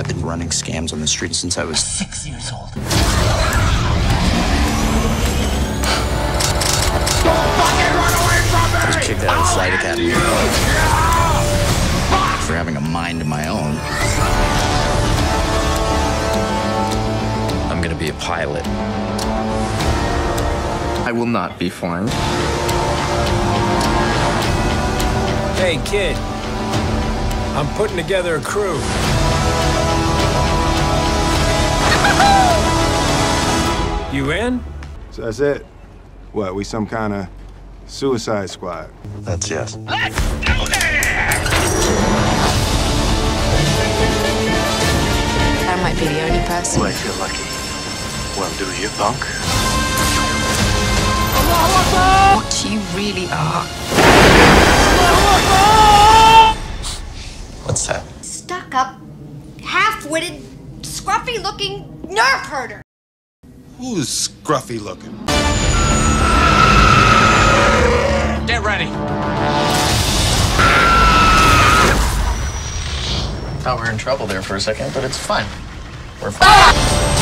I've been running scams on the street since I was 6 years old. Don't fucking run away from me! I was kicked out of flight academy for having a mind of my own. I'm gonna be a pilot. I will not be flying. Hey, kid. I'm putting together a crew. You in? So that's it? What, we some kind of suicide squad? That's yes. Let's do this! I might be the only person. Well, I feel lucky. Well, do you, punk? What you really are. What's that? Stuck up, half-witted, scruffy-looking nerve herder. Who's scruffy looking? Get ready. Thought we were in trouble there for a second, but it's fine. We're fine.